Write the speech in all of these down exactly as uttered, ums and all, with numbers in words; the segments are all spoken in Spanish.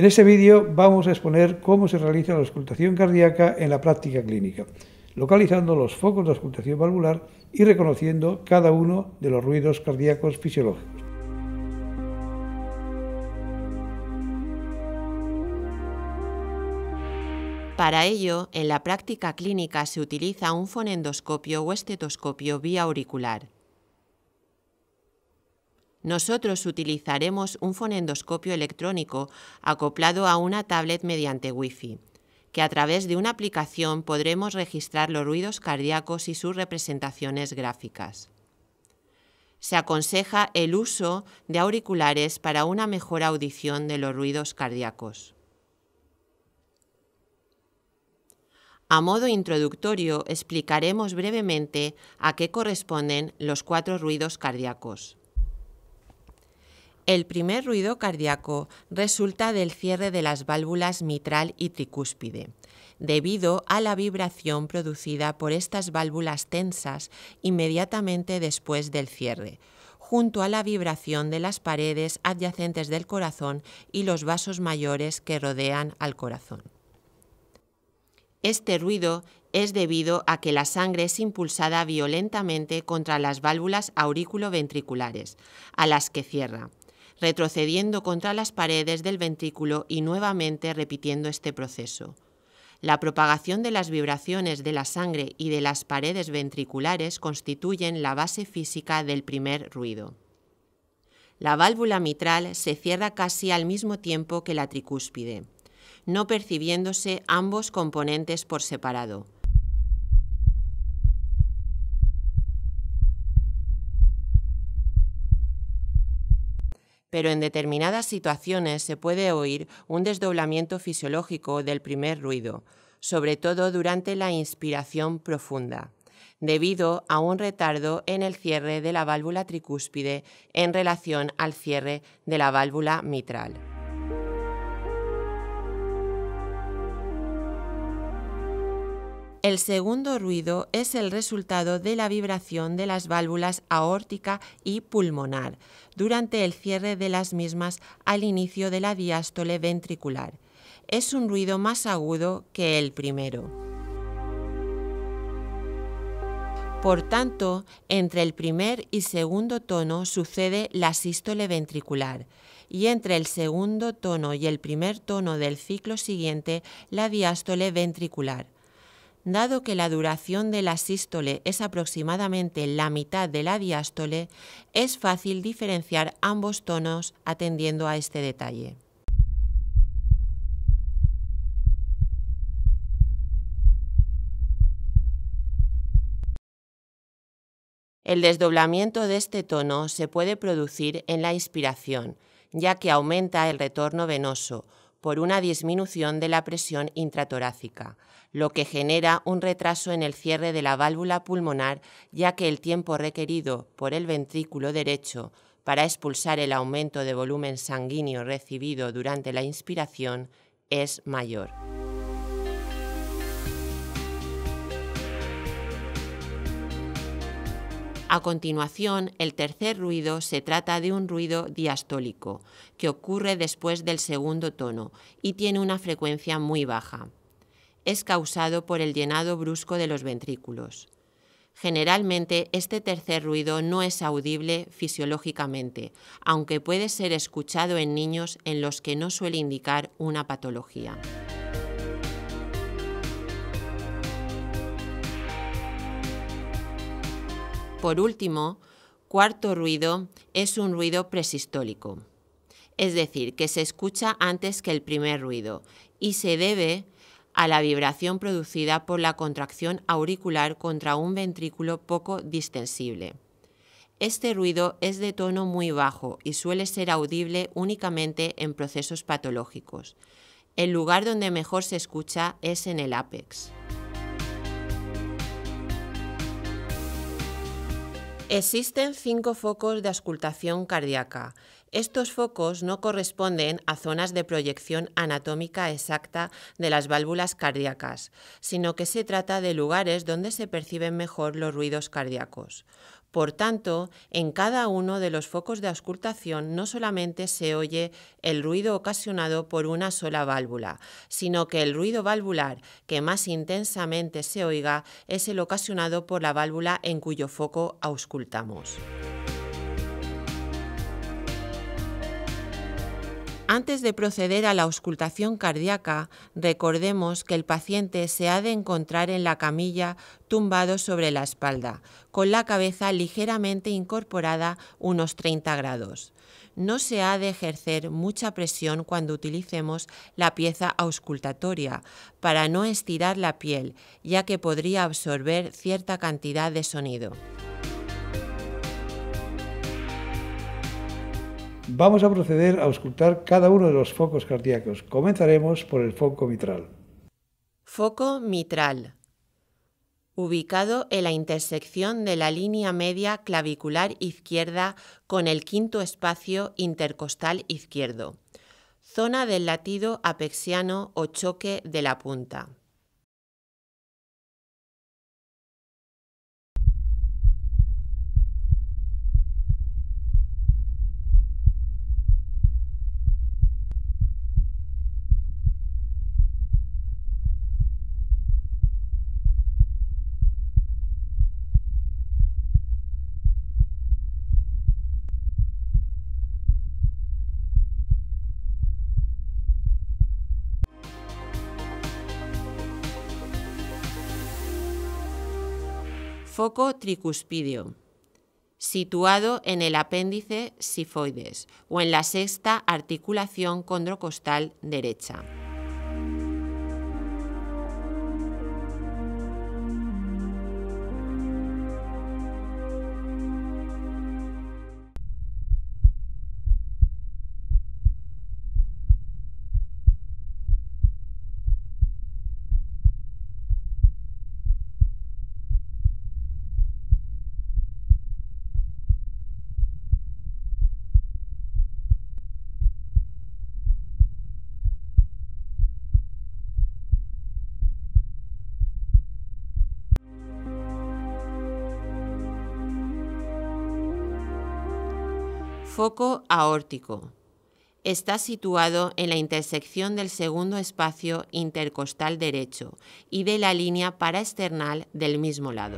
En este vídeo vamos a exponer cómo se realiza la auscultación cardíaca en la práctica clínica, localizando los focos de auscultación valvular y reconociendo cada uno de los ruidos cardíacos fisiológicos. Para ello, en la práctica clínica se utiliza un fonendoscopio o estetoscopio vía auricular. Nosotros utilizaremos un fonendoscopio electrónico acoplado a una tablet mediante Wi-Fi, que a través de una aplicación podremos registrar los ruidos cardíacos y sus representaciones gráficas. Se aconseja el uso de auriculares para una mejor audición de los ruidos cardíacos. A modo introductorio, explicaremos brevemente a qué corresponden los cuatro ruidos cardíacos. El primer ruido cardíaco resulta del cierre de las válvulas mitral y tricúspide, debido a la vibración producida por estas válvulas tensas inmediatamente después del cierre, junto a la vibración de las paredes adyacentes del corazón y los vasos mayores que rodean al corazón. Este ruido es debido a que la sangre es impulsada violentamente contra las válvulas auriculoventriculares, a las que cierra, retrocediendo contra las paredes del ventrículo y nuevamente repitiendo este proceso. La propagación de las vibraciones de la sangre y de las paredes ventriculares constituyen la base física del primer ruido. La válvula mitral se cierra casi al mismo tiempo que la tricúspide, no percibiéndose ambos componentes por separado. Pero en determinadas situaciones se puede oír un desdoblamiento fisiológico del primer ruido, sobre todo durante la inspiración profunda, debido a un retardo en el cierre de la válvula tricúspide en relación al cierre de la válvula mitral. El segundo ruido es el resultado de la vibración de las válvulas aórtica y pulmonar durante el cierre de las mismas al inicio de la diástole ventricular. Es un ruido más agudo que el primero. Por tanto, entre el primer y segundo tono sucede la sístole ventricular y entre el segundo tono y el primer tono del ciclo siguiente la diástole ventricular. Dado que la duración de la sístole es aproximadamente la mitad de la diástole, es fácil diferenciar ambos tonos atendiendo a este detalle. El desdoblamiento de este tono se puede producir en la inspiración, ya que aumenta el retorno venoso por una disminución de la presión intratorácica, lo que genera un retraso en el cierre de la válvula pulmonar, ya que el tiempo requerido por el ventrículo derecho para expulsar el aumento de volumen sanguíneo recibido durante la inspiración es mayor. A continuación, el tercer ruido se trata de un ruido diastólico, que ocurre después del segundo tono y tiene una frecuencia muy baja. Es causado por el llenado brusco de los ventrículos. Generalmente, este tercer ruido no es audible fisiológicamente, aunque puede ser escuchado en niños en los que no suele indicar una patología. Por último, cuarto ruido es un ruido presistólico, es decir, que se escucha antes que el primer ruido y se debe a la vibración producida por la contracción auricular contra un ventrículo poco distensible. Este ruido es de tono muy bajo y suele ser audible únicamente en procesos patológicos. El lugar donde mejor se escucha es en el ápex. Existen cinco focos de auscultación cardíaca. Estos focos no corresponden a zonas de proyección anatómica exacta de las válvulas cardíacas, sino que se trata de lugares donde se perciben mejor los ruidos cardíacos. Por tanto, en cada uno de los focos de auscultación no solamente se oye el ruido ocasionado por una sola válvula, sino que el ruido valvular que más intensamente se oiga es el ocasionado por la válvula en cuyo foco auscultamos. Antes de proceder a la auscultación cardíaca, recordemos que el paciente se ha de encontrar en la camilla tumbado sobre la espalda, con la cabeza ligeramente incorporada unos treinta grados. No se ha de ejercer mucha presión cuando utilicemos la pieza auscultatoria para no estirar la piel, ya que podría absorber cierta cantidad de sonido. Vamos a proceder a auscultar cada uno de los focos cardíacos. Comenzaremos por el foco mitral. Foco mitral. Ubicado en la intersección de la línea media clavicular izquierda con el quinto espacio intercostal izquierdo. Zona del latido apexiano o choque de la punta. Foco tricuspidio, situado en el apéndice sifoides o en la sexta articulación condrocostal derecha. Foco aórtico. Está situado en la intersección del segundo espacio intercostal derecho y de la línea paraesternal del mismo lado.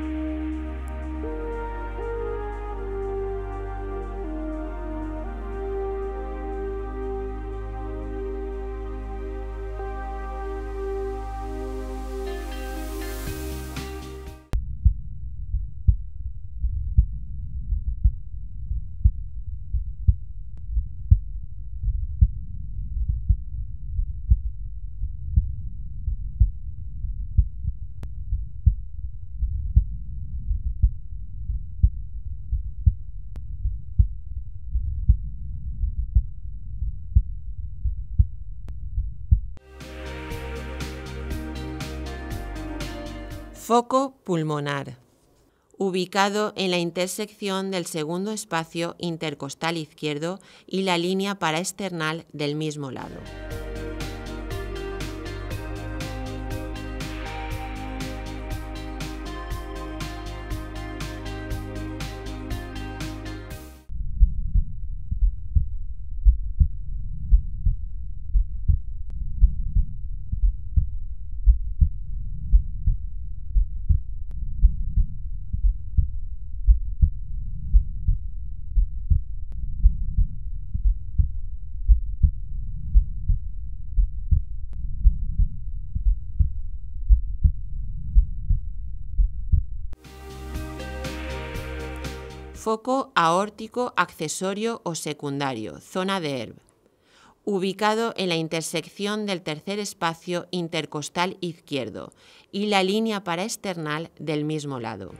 Foco pulmonar. Ubicado en la intersección del segundo espacio intercostal izquierdo y la línea paraesternal del mismo lado. Foco aórtico accesorio o secundario, zona de Herb. Ubicado en la intersección del tercer espacio intercostal izquierdo y la línea paraesternal del mismo lado.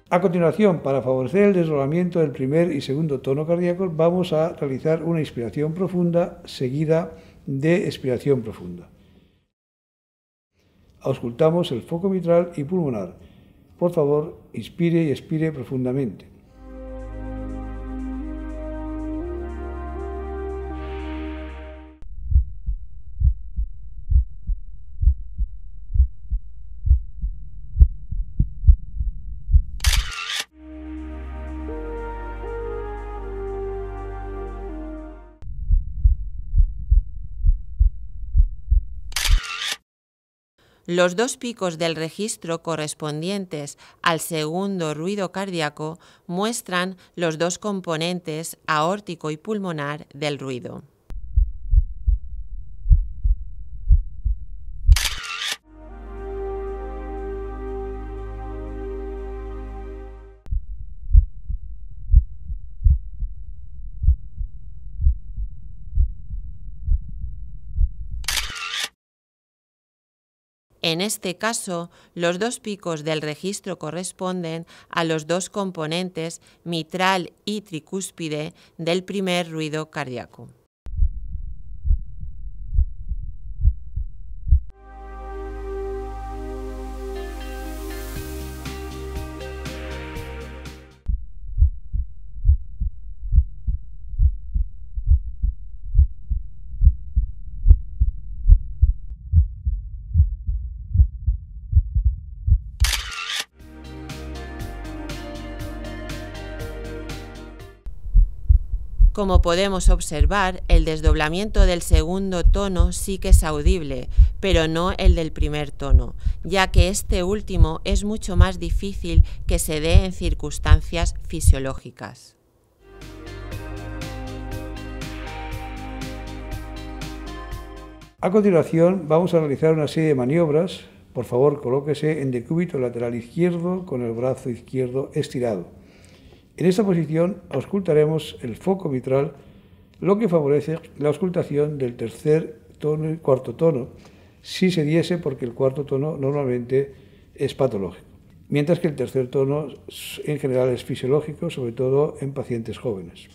A continuación, para favorecer el desdoblamiento del primer y segundo tono cardíaco, vamos a realizar una inspiración profunda seguida de expiración profunda. Auscultamos el foco mitral y pulmonar. Por favor, inspire y expire profundamente. Los dos picos del registro correspondientes al segundo ruido cardíaco muestran los dos componentes aórtico y pulmonar del ruido. En este caso, los dos picos del registro corresponden a los dos componentes mitral y tricúspide del primer ruido cardíaco. Como podemos observar, el desdoblamiento del segundo tono sí que es audible, pero no el del primer tono, ya que este último es mucho más difícil que se dé en circunstancias fisiológicas. A continuación, vamos a realizar una serie de maniobras. Por favor, colóquese en decúbito lateral izquierdo con el brazo izquierdo estirado. En esta posición auscultaremos el foco mitral, lo que favorece la auscultación del tercer tono y cuarto tono, si se diese, porque el cuarto tono normalmente es patológico, mientras que el tercer tono en general es fisiológico, sobre todo en pacientes jóvenes.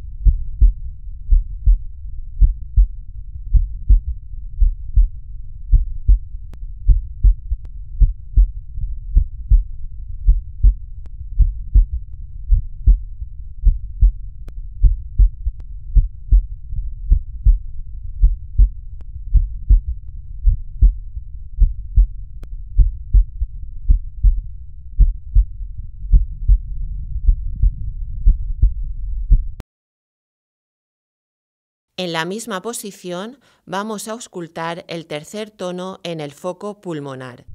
En la misma posición vamos a auscultar el tercer tono en el foco pulmonar.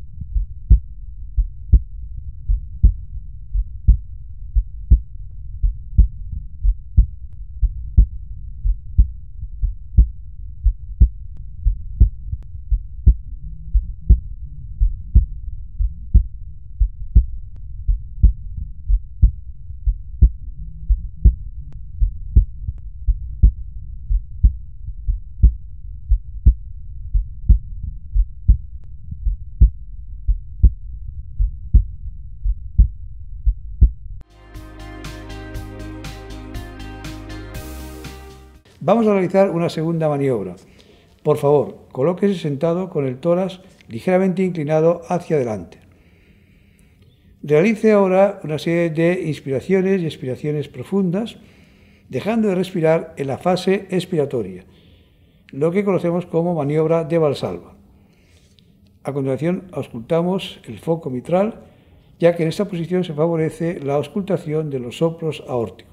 Vamos a realizar una segunda maniobra. Por favor, colóquese sentado con el tórax ligeramente inclinado hacia adelante. Realice ahora una serie de inspiraciones y expiraciones profundas, dejando de respirar en la fase expiratoria, lo que conocemos como maniobra de Valsalva. A continuación, auscultamos el foco mitral, ya que en esta posición se favorece la auscultación de los soplos aórticos.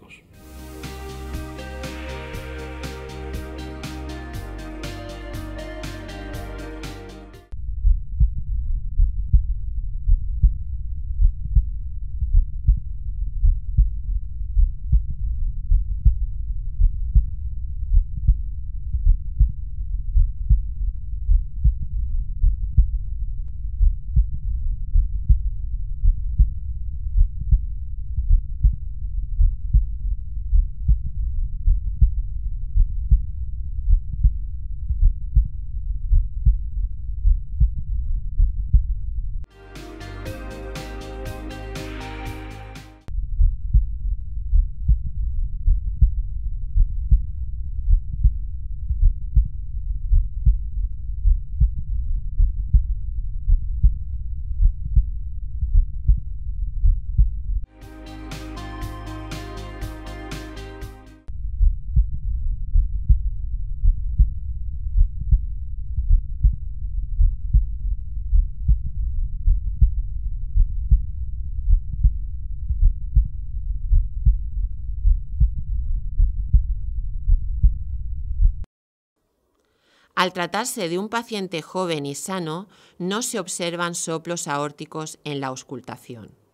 Al tratarse de un paciente joven y sano, no se observan soplos aórticos en la auscultación.